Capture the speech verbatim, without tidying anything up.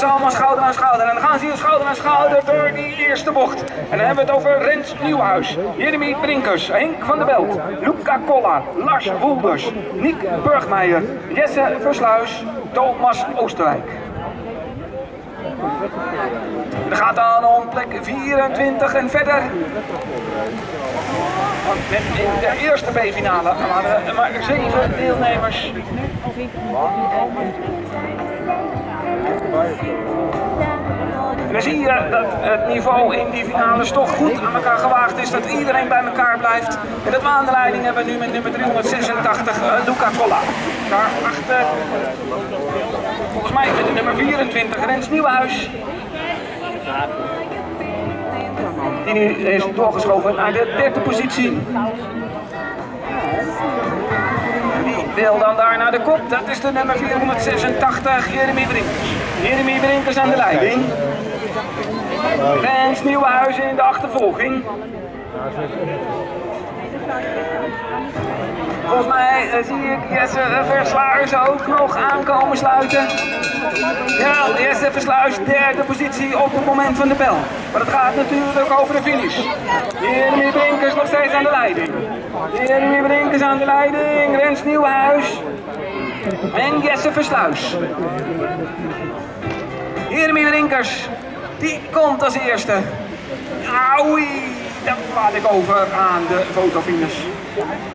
allemaal schouder aan schouder. En dan gaan ze hier schouder aan schouder door die eerste bocht. En dan hebben we het over Rens Nieuwhuis, Jeremy Brinkers, Henk van der Belt, Luca Kolla, Lars Woelders, Niek Burgmeijer, Jesse Versluis, Thomas Oosterwijk. En dan gaat dan om plek vierentwintig en verder. Want met in de eerste B-finale waren er maar zeven deelnemers. En dan zie je dat het niveau in die finales toch goed aan elkaar gewaagd is, dat iedereen bij elkaar blijft. En dat we aan de leiding hebben nu met nummer driehonderdzesentachtig, uh, Luca Kolla. Daarachter, volgens mij met de nummer vierentwintig, Rens Nieuwhuis. Die nu is doorgeschoven naar de derde positie. Die wil dan daar naar de kop, dat is de nummer vierhonderdzesentachtig, Jeremy Brinkers. Jeremy Brinkers aan de leiding. Rens Nieuwhuis in de achtervolging. Volgens mij uh, zie ik Jesse Versluis ook nog aankomen sluiten. Ja, Jesse Versluis, derde positie op het moment van de bel. Maar het gaat natuurlijk over de finish. Jeremy Brinkers nog steeds aan de leiding. Jeremy Brinkers aan de leiding, Rens Nieuwhuis en Jesse Versluis. Jeremy Brinkers, die komt als eerste. Auwie, dat laat ik over aan de fotofinish.